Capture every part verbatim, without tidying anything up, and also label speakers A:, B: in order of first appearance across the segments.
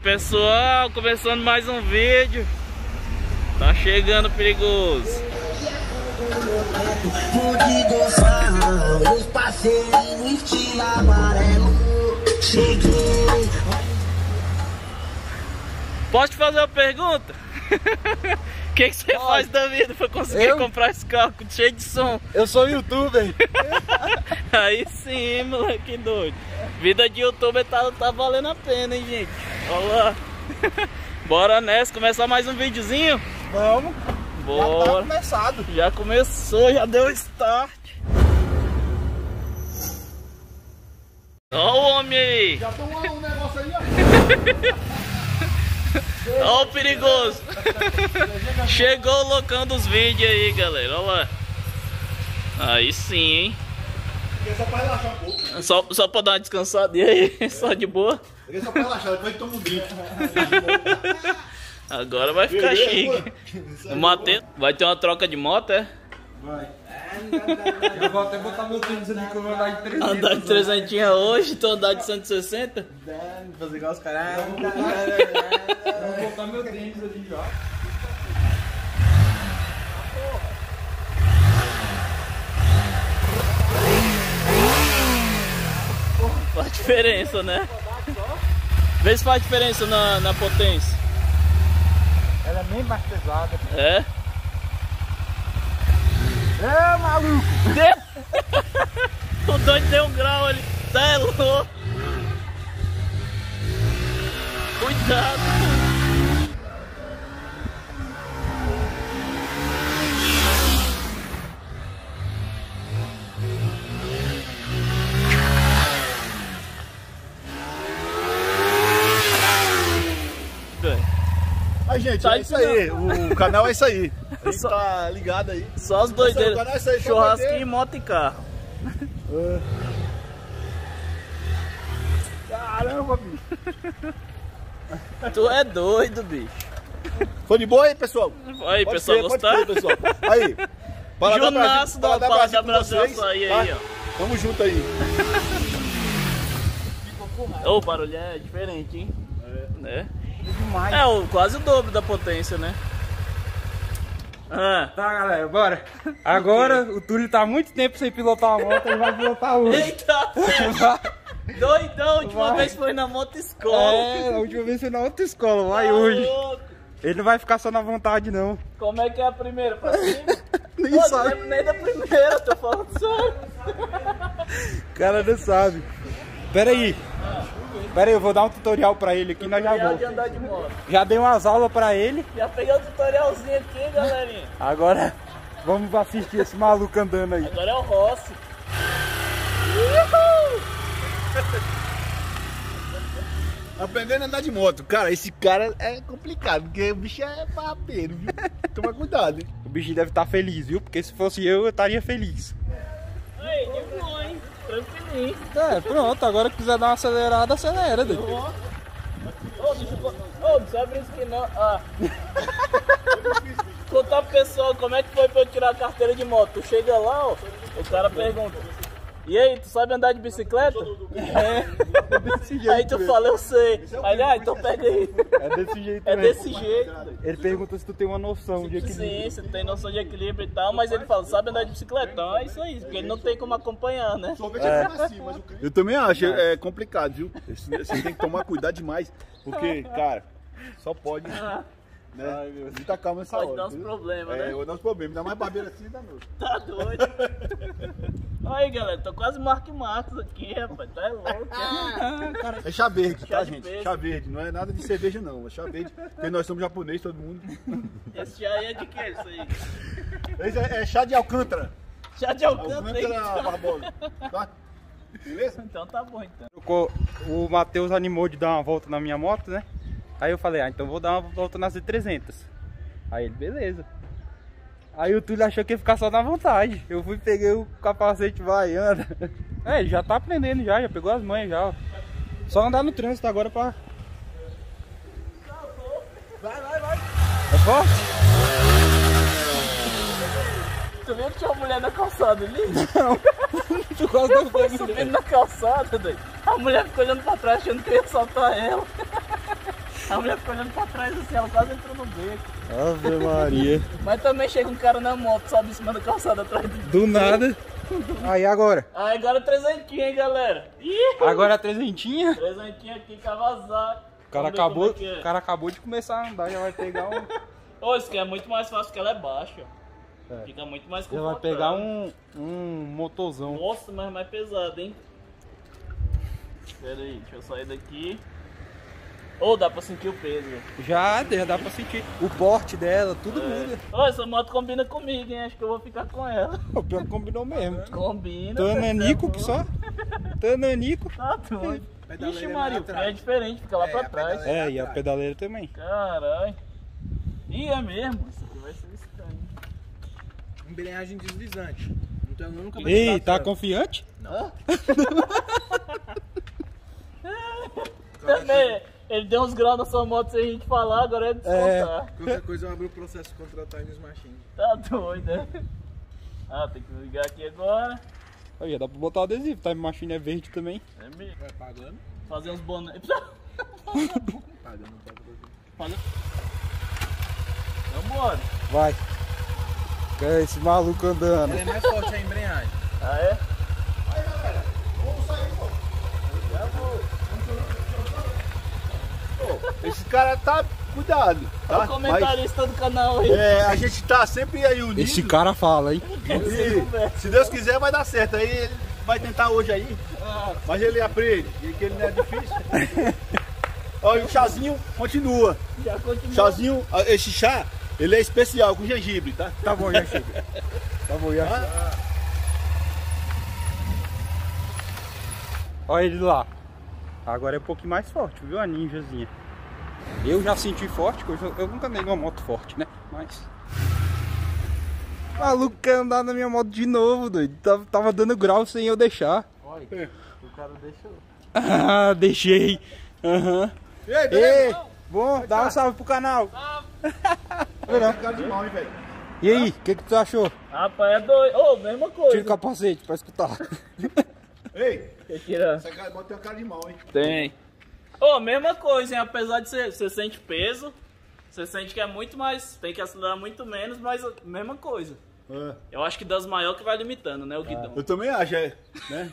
A: Pessoal, começando mais um vídeo. Tá chegando perigoso. Posso te fazer uma pergunta? O que, que você Pode. faz da vida pra conseguir eu? comprar esse carro cheio de som?
B: Eu sou youtuber.
A: Aí sim, moleque doido. Vida de youtuber tá, tá valendo a pena, hein, gente? Olha lá. Bora nessa, começar mais um videozinho?
B: Vamos.
A: Bora.
B: Já tá começado.
A: Já começou, já deu start. Olha o homem aí.
B: Já tomou um negócio aí, ó.
A: Olha o perigoso. Chegou locando os vídeos aí, galera. Olha lá. Aí sim, hein?
B: Só pra relaxar um pouco.
A: Só, só pra dar uma descansada aí, é. Só de boa.
B: Só pra relaxar, depois toma um drink.
A: Agora vai ficar chique. O Matheus vai ter uma troca de moto, é?
B: Vai. Eu vou até botar meu tênis ali que eu vou andar de trezentos.
A: Andar de trezentos hoje, tô andando de cento e sessenta?
B: Fazer igual os caras. Eu vou botar meu tênis ali já.
A: Faz diferença, né? Vê se faz diferença na, na potência.
B: Ela é bem mais pesada.
A: É?
B: É, maluco!
A: O doido deu um grau ali. Tá é louco. Cuidado.
B: Aí, gente,
A: tá
B: é isso aí. O canal é isso aí. A gente só, tá ligado aí.
A: Só os doideiros. É churrasquinho, doideiro. Moto e carro.
B: É. Caramba, bicho.
A: Tu é doido, bicho.
B: Foi de boa aí, pessoal?
A: Aí, pode pessoal, gostaram?
B: Pessoal. Aí.
A: Junaço da Paladar Brasil aí,
B: tá?
A: aí, ó.
B: Tamo junto aí.
A: Ô, o barulho é diferente, hein?
B: É.
A: Né?
B: Demais.
A: É o, quase o dobro da potência, né? Ah.
C: Tá, galera, bora. Agora o Túlio tá há muito tempo sem pilotar uma moto, ele vai pilotar hoje.
A: Eita, doidão, a última vai. vez foi na moto escola.
C: É, a última vez foi na outra escola, vai
A: tá
C: hoje.
A: Louco.
C: Ele não vai ficar só na vontade, não.
A: Como é que é a primeira? Pra cima?
C: Nem
A: Pô,
C: sabe.
A: Não nem da primeira, tô falando sério.
C: O cara não sabe. Pera aí. Pera aí, eu vou dar um tutorial pra ele aqui, nós já vamos.
A: De andar de moto.
C: Já dei umas aulas pra ele.
A: Já peguei o tutorialzinho aqui, galerinha.
C: Agora vamos assistir esse maluco andando aí.
A: Agora é o Rossi.
B: Aprendendo a andar de moto. Cara, esse cara é complicado, porque o bicho é papeiro, viu? Toma cuidado, hein?
C: O bicho deve estar feliz, viu? Porque se fosse eu, eu estaria feliz.
A: Aí, de boa, hein? Tranquilinho.
C: É, pronto, agora que quiser dar uma acelerada, acelera, doido.
A: Ô, deixa eu... Ô, não sabe isso que não... Ah. Contar pro pessoal como é que foi pra eu tirar a carteira de moto. Tu chega lá, ó, o cara pergunta: e aí, tu sabe andar de bicicleta? É.
C: Desse jeito
A: Aí tu
C: mesmo.
A: fala, eu sei. Aí, ah, então pega aí.
C: É desse jeito
A: É
C: mesmo.
A: desse jeito.
C: Ele pergunta se tu tem uma noção de equilíbrio.
A: Sim, você tem noção de equilíbrio e tal, mas ele fala, sabe andar de bicicleta? Então é isso aí, porque ele não tem como acompanhar, né?
B: É. Eu também acho, é complicado, viu? Você tem que tomar cuidado demais, porque, cara, só pode, né?
C: Ai, meu Deus.
B: Muita calma nessa
A: Pode
B: hora.
A: dar uns
B: entendeu?
A: problemas, né?
B: É, vai dar uns problemas, ainda mais barbeiro assim, dá não.
A: Tá doido. Aí, galera, tô quase Mark Marcos aqui, rapaz. Tá louco.
C: Cara,
B: É chá verde,
A: Chá
B: tá,
A: de
B: gente?
A: peixe.
B: Chá verde, não é nada de cerveja, não. É chá verde, porque nós somos japoneses, todo mundo.
A: Esse chá aí é de que isso aí?
B: Esse é, é chá de Alcântara.
A: Chá de Alcântara aí.
B: Alcântara Barbosa. Tá? Beleza?
A: Então tá bom, então.
C: o Matheus animou de dar uma volta na minha moto, né? Aí eu falei, ah, então vou dar uma volta nas trezentas. Aí ele, beleza. Aí o Túlio achou que ia ficar só na vontade. Eu fui, peguei o capacete, vai, anda. É, ele já tá aprendendo já, já pegou as manhas já, ó. Só andar no trânsito agora pra...
B: Vai, vai, vai.
C: É forte?
A: Tu viu que tinha uma mulher na calçada ali?
C: Não. Tu quase
A: Eu
C: não
A: fui
C: foi
A: subindo na calçada, doido. A mulher ficou olhando pra trás achando que eu ia soltar ela. A mulher ficou olhando pra trás assim, ela quase entrou no beco.
C: Ave Maria.
A: Mas também chega um cara na moto, sobe em cima da calçada atrás do...
C: Do nada. Aí agora?
A: Aí agora trezentinho, hein, galera? Ih!
C: Agora a trezentinha?
A: Trezentinho aqui, Kawasaki.
C: O cara,
A: Vamos ver
C: acabou,
A: como é que é.
C: o cara acabou de começar a andar, já vai pegar um.
A: Ô, isso aqui é muito mais fácil porque ela é baixa.
C: É.
A: Fica muito mais
C: Já
A: confortável.
C: vai pegar um, um motorzão.
A: Nossa, mas é mais pesado, hein? Pera aí, deixa eu sair daqui. Ou dá pra sentir o peso.
C: Já, já dá pra sentir. O porte dela, tudo
A: É.
C: muda.
A: Ô, essa moto combina comigo, hein? Acho que eu vou ficar com ela.
C: O pior que combinou mesmo.
A: Combina.
C: Tananico que só. Tananico.
A: Tá doido.
D: Pedaleira
A: Ixi,
D: lá
A: Mario,
D: atrás.
A: é diferente, fica lá
D: É,
A: pra
D: a
A: trás.
D: pedaleira.
C: É, e a pedaleira também.
A: Caralho. Ih, é mesmo? Isso aqui vai ser estranho.
D: Embreagem deslizante. Então eu nunca
C: Ei, tá confiante?
A: Não. Também, ele deu uns graus na sua moto sem a gente falar, agora é descontar.
D: Qualquer coisa eu abro o processo contra a Times Machine.
A: Tá doido, né? Ah, tem que ligar aqui agora.
C: Aí, já dá pra botar o adesivo. Time Machine é verde também.
A: É mesmo.
D: Vai pagando?
A: Fazer uns bonés.
D: Pagando, pagando.
A: Fazer... Vambora.
C: Vai. Que é esse maluco andando.
D: Ela é mais forte a embreagem.
A: Ah, é?
B: Esse cara tá. Cuidado,
A: Olha
B: tá?
A: o comentarista do canal aí.
B: Mas, é, a gente tá sempre aí unido.
C: Esse cara fala, hein?
B: E, se Deus quiser vai dar certo. Aí ele vai tentar hoje aí. Mas ele aprende, e que ele não é difícil. Olha, o chazinho continua.
A: Já continua.
B: Chazinho, esse chá, ele é especial com gengibre, tá?
C: Tá bom, já chega. Tá bom, já chega. Olha ele lá. Agora é um pouquinho mais forte, viu? A ninjazinha. Eu já senti forte, porque eu, já- eu nunca andei numa moto forte, né? Mas. O maluco quer andar na minha moto de novo, doido. Tava, tava dando grau sem eu deixar.
A: Olha, o cara deixou.
C: Ah, deixei. Aham.
B: E aí,
C: Ei,
B: beleza?
C: bom, dá um salve pro canal.
B: Tá cara de mal, hein, velho?
C: E aí, o que, que tu achou?
A: Rapaz, é doido. Ô, mesma coisa.
C: Tira o capacete pra escutar.
B: Ei,
A: Quer tirar?
B: essa cara moto tem uma cara de mal, hein?
A: Tem. Ô, mesma coisa, hein? Apesar de você, você sente peso, você sente que é muito mais, tem que acelerar muito menos, mas mesma coisa.
B: É.
A: Eu acho que das maiores que vai limitando, né, o guidão.
B: Eu também acho, é. Né?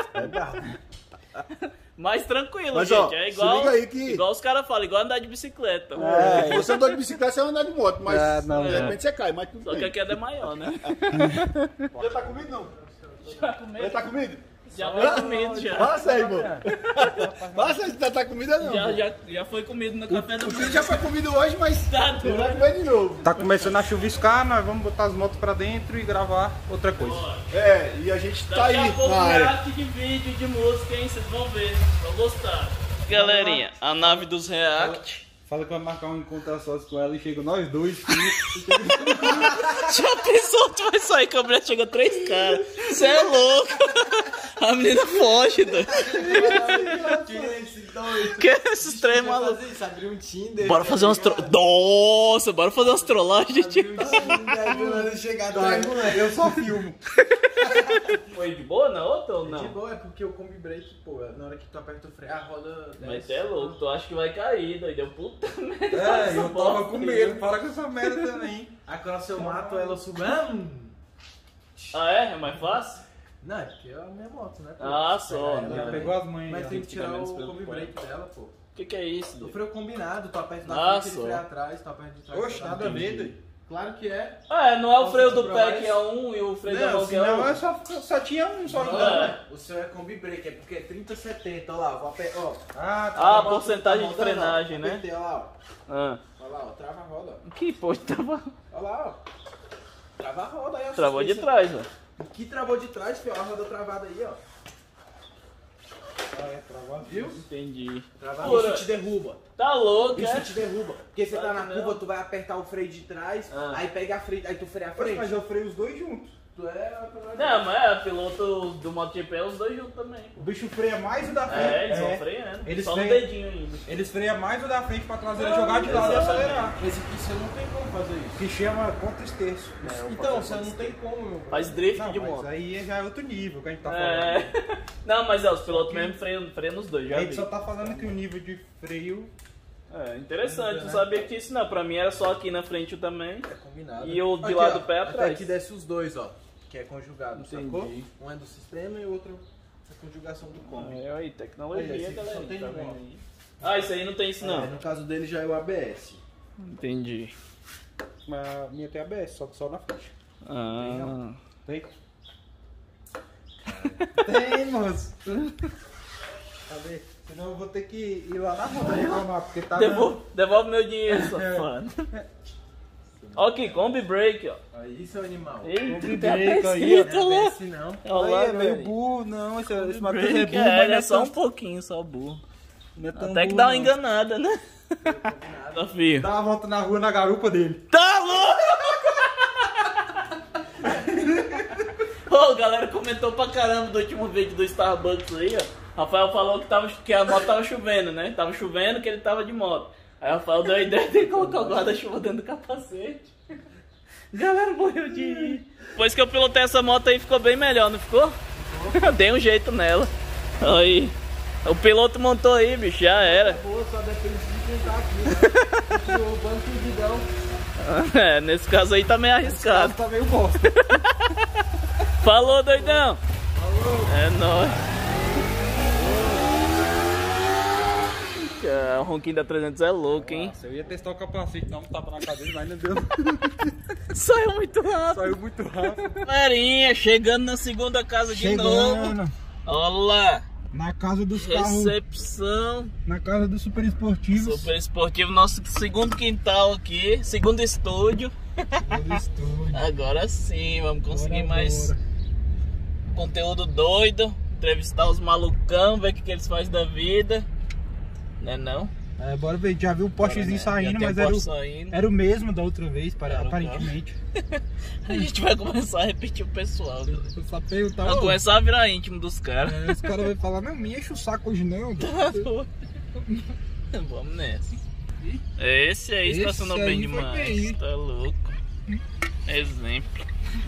A: Mais tranquilo,
B: Mas,
A: gente.
B: ó,
A: é
B: se
A: igual,
B: liga aí que-
A: igual os caras falam, igual andar de bicicleta.
B: É, você andou de bicicleta, você vai andar de moto, mas
C: É, não,
B: de
A: é.
B: repente você cai, mas tudo
A: Só que
B: bem.
A: a queda é maior, né?
B: Já tá comigo, não?
A: Já com
B: Já
A: medo?
B: tá comigo?
A: Já foi comido, já.
B: Fala sério, irmão. Fala sério, você já tá comida não.
A: Já, já, já foi comido no café da
B: O
A: manhã.
B: filho já foi comido hoje, mas
A: Tá
B: ele vai
A: doido.
B: comer de novo.
C: Tá começando a chuviscar, nós vamos botar as motos pra dentro e gravar outra coisa.
B: É, e a gente tá
A: Daqui
B: aí
A: a pouco
B: na área.
A: react de vídeo, de música, hein? Vocês vão ver, vão gostar. Galerinha, a nave dos react.
C: Fala que vai marcar um encontro a sós com ela e chega nós dois.
A: Já pensou, tu vai sair com a mulher, chega três caras. Você é louco. A menina foge, doido. Que é esses três malucos?
D: Isso, abrir um Tinder.
A: Bora fazer umas tro... Nossa, bora fazer umas trollagens, tio.
D: Chegar atrás, moleque.
C: Eu só filmo.
A: Foi de boa na outra ou
D: De
A: não?
D: boa, é porque o combi brake, pô, na hora que tu aperta o freio, a roda
A: Mas
D: desce.
A: é louco, tu acha que vai cair, doido. Eu, puta merda.
C: É, eu
A: essa
C: tava
A: bosta
C: com
A: aí.
C: medo. Para com essa merda também.
D: Aí quando eu mato ela subindo.
A: Ah, é? É mais fácil?
D: Não, é porque é a minha moto, né? pô?
A: Ah, só.
D: Ela,
C: Já
A: né?
C: pegou as mães.
D: Mas
C: já.
D: tem que tirar
A: menos
D: o combi
A: preocupado.
D: brake dela, pô.
A: O que que é isso,
D: O
A: doido?
D: freio combinado, tu aperta na
A: Ah,
D: frente,
A: só.
D: ele freia atrás, tu aperta de trás.
C: Oxe,
D: tá
C: nada a ver,
D: entendi.
C: doido.
D: Claro que é.
A: Ah, é, não é o
D: Posso
A: freio do
D: comprovar
A: pé que
D: isso?
A: é um e o freio da
C: Não,
A: mão que é
C: senão
A: outro.
C: eu só, só tinha um só então.
A: É.
C: né?
D: O seu é combi brake, é porque é trinta setenta, olha lá, vou apertar, ó.
C: Ah,
A: Ah,
C: tá.
A: a porcentagem de
D: Tá rodando, ó.
A: frenagem, né?
D: Apertei, olha lá,
A: Ah.
D: ó. Olha lá, ó, trava a roda, ó.
A: Que pô, tava...
D: Olha lá, ó. Trava a roda aí, ó.
A: Travou de
D: assistência.
A: trás, ó.
D: Que travou de trás, filho? A roda travada aí, ó. Viu?
A: Entendi.
D: Travada.
A: Pura.
D: Isso te derruba.
A: Tá louco,
D: Isso
A: é?
D: te derruba. Porque você tá
A: Claro
D: na
A: que
D: curva,
A: não.
D: tu vai apertar o freio de trás,
A: Ah.
D: aí pega a frente, aí tu freia a frente.
C: Mas eu freio os dois juntos.
D: Tu é...
A: Não, mas é, piloto do MotoGP é os dois juntos também, pô.
C: O bicho freia mais o da frente.
A: É, eles vão freando.
C: Eles
A: Só no
C: freiam-
A: dedinho ainda.
C: Eles freiam mais o da frente pra traseira jogar de lado e
A: exatamente.
C: acelerar.
D: Mas aqui você não tem como fazer isso.
C: Que chama contra-esterço.
D: Então, você não tem como, meu.
A: Faz drift
C: Não,
A: de
C: mas
A: moto.
C: aí já é outro nível que a gente tá falando.
A: É. Não, mas é, os pilotos mesmo freiam, freiam nos dois, já
C: A
A: vi.
C: gente só tá falando que o nível de freio
A: É interessante, não sabia que isso não. Pra mim era só aqui na frente também.
D: É combinado.
A: E o de
D: Aqui,
A: lá
D: ó,
A: do pé
D: até
A: atrás.
D: aqui desce os dois, ó. Que é conjugado,
A: Entendi.
D: sacou? Um é do sistema e o outro é a conjugação do Kombi.
A: É, aí, tecnologia,
D: Aí, esse
A: galera.
D: só tem
A: Tá
D: um,
A: vendo
D: ó.
A: aí? Ah, isso aí não tem isso não.
D: É, no caso dele já é o A B S.
A: Entendi.
C: Mas a minha tem A B S, só que só na frente.
A: Ah.
C: Tem? Tem, moço. Cadê? Senão eu vou ter que ir lá na roda reclamar, porque tá...
A: Devolve, devolve meu dinheiro, safado. Ó aqui, Kombi Break, ó.
D: Aí, seu animal.
A: Eita,
C: Kombi
A: tá
C: Break
A: tá
C: aí, ó.
A: escrito
D: Não é
A: lá.
D: A B S não.
A: Olha lá,
C: Aí, é meio
A: velho.
C: burro, não, esse, esse
A: Kombi
C: Matheus é
A: Break,
C: burro,
A: é,
C: mas
A: ele
C: não
A: é só um
C: tão-
A: pouquinho, só burro.
C: não é tão
A: Até que
C: burro,
A: dá uma
C: não.
A: enganada, né? Tá filho.
C: Dá uma volta na rua na garupa dele.
A: Tá louco! Ô, galera comentou pra caramba do último vídeo do Starbucks aí, ó. Rafael falou que, tava, que a moto tava chovendo, né? Tava chovendo que ele tava de moto. Aí o Rafael deu a ideia de colocar o guarda-chuva dentro do capacete. Galera morreu de rir. Depois que eu pilotei essa moto aí ficou bem melhor, não ficou? Dei um jeito nela. Aí. O piloto montou aí, bicho, já era.
D: Boa, só depende de quem tá aqui, né? O banco de Vidão.
A: É, nesse caso aí tá meio arriscado.
C: Tá meio bosta.
A: Falou, doidão! Falou! É nóis! Ah, o ronquinho da trezentos é louco, hein?
C: Nossa, eu ia testar o capacete, dar um tapa na cabeça, mas não deu.
A: Saiu muito rápido!
C: Saiu muito rápido.
A: Galerinha, chegando na segunda casa de novo. Olha lá!
C: Na casa dos carros,
A: Recepção
C: na casa dos super esportivos.
A: super esportivo, nosso segundo quintal aqui, segundo estúdio.
C: Do estúdio.
A: Agora sim, vamos conseguir
C: Bora,
A: mais
C: bora.
A: conteúdo doido, entrevistar os malucão, ver o que, que eles fazem da vida. Né não?
C: É, bora ver, já viu o postezinho
A: Bora, né? Já
C: saindo,
A: tem
C: mas era o,
A: poste saindo.
C: era o mesmo da outra vez, para,
A: Era o
C: aparentemente.
A: A gente vai começar a repetir o pessoal. Galera.
C: Eu só perguntar,
A: Vai
C: ó,
A: começar a virar íntimo dos caras.
C: é, os caras vão falar, não, me enche o saco hoje não.
A: Vamos nessa. Esse aí
C: Esse
A: estacionou
C: aí
A: bem
C: foi
A: demais.
C: bem.
A: Tá louco. Exemplo.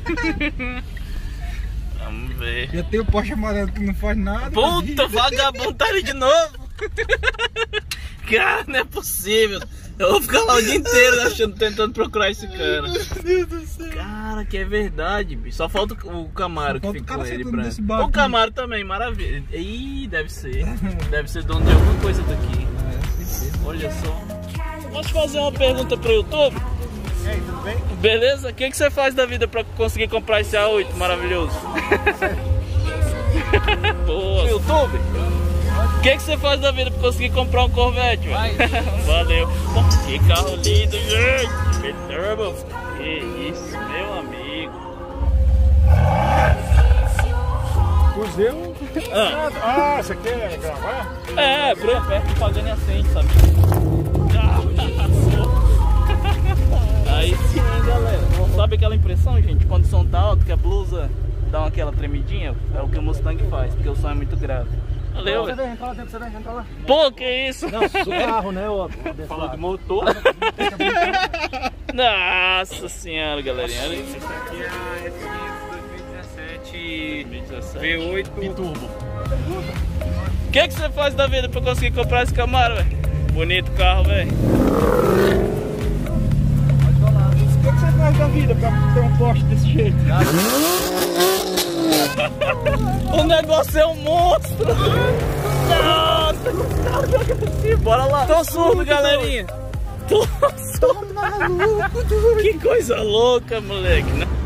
A: Vamos ver.
C: Já tem o Porsche amarelo que não faz nada.
A: Puta, vagabundo tá ali de novo. Cara, não é possível. Eu vou ficar lá o dia inteiro achando, tentando procurar esse cara.
C: Meu Deus do céu.
A: Cara, que é verdade, bicho. Só falta o Camaro
C: Só
A: que
C: falta o
A: ficou
C: cara
A: ele
C: sentando nesse
A: branco.
C: banco.
A: O Camaro também, maravilha. Ih, deve ser. Deve ser dono de alguma coisa daqui. Olha só. Posso fazer uma pergunta pro YouTube?
C: E aí, tudo bem?
A: Beleza? O que, que você faz da vida pra conseguir comprar esse A oito maravilhoso? Boa. YouTube? O que, que você faz da vida pra conseguir comprar um Corvette, velho? Valeu. Pô, que carro lindo, gente. Que turbo. Que isso, meu amigo.
B: Cruzeiro.
A: Ah,
B: Ah, você quer gravar?
A: é, Bruno, perto de pagando acende, sabe? Aí sim, hein, galera. Não sabe aquela impressão, gente? Quando o som tá alto, que a blusa dá aquela tremidinha, é o que o Mustang faz, porque o som é muito grave. Valeu, velho.
B: Entra lá dentro, você vem, entra lá.
A: Pô, que isso?
B: Não, do carro, né? Ó,
A: Falou de motor. Nossa senhora, galerinha. Olha isso.
C: Esse aqui é a F quinhentos dois mil e dezessete
A: V
C: V oito
A: Biturbo. O que, que você faz da vida pra conseguir comprar esse Camaro, velho? Bonito carro, velho.
C: O que, que você faz da vida pra ter um Porsche desse jeito?
A: O negócio é um monstro! Nossa, bora lá! Tô surdo, galerinha! Tô surdo! Que coisa louca, moleque!